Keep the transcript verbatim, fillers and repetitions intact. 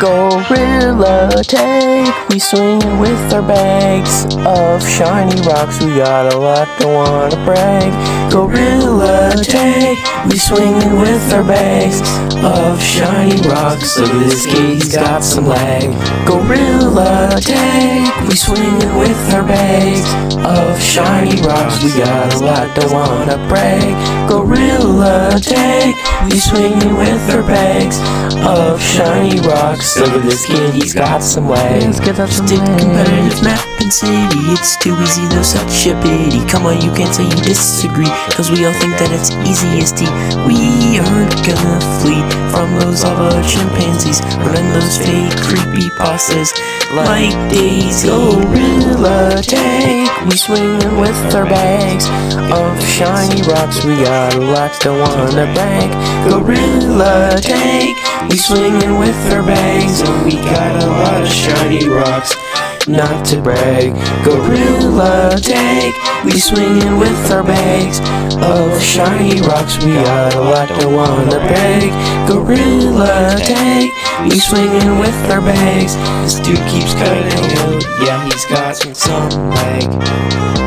Gorilla take, we swinging with our bags of shiny rocks. We got a lot, don't wanna brag. Gorilla take, we swinging with our bags of shiny rocks. Look at this kid, he's got some lag. Gorilla take, we swinging with our bags of shiny rocks. We got a lot, don't wanna brag. Gorilla take, we swinging with our bags of shiny rocks. Look at this kid, he's got some lag. Let's get that some Stick lag. competitive map and city, it's too easy though, such a pity. Come on, you can't say you disagree, cause we all think that it's easiest T. We aren't gonna flee from those lava chimpanzees, running those fake creepy pastas like Daisy. Gorilla take, we swinging with our bags of shiny rocks. We got a lot, don't wanna brag. Gorilla take, we swinging with our bags, and we got a lot of shiny rocks. Not to brag. Gorilla take, we swinging with our bags of shiny rocks. We got a lot, don't wanna brag. Gorilla take, we swinging with our bags. This dude keeps cutting out, yeah, he's got some lag.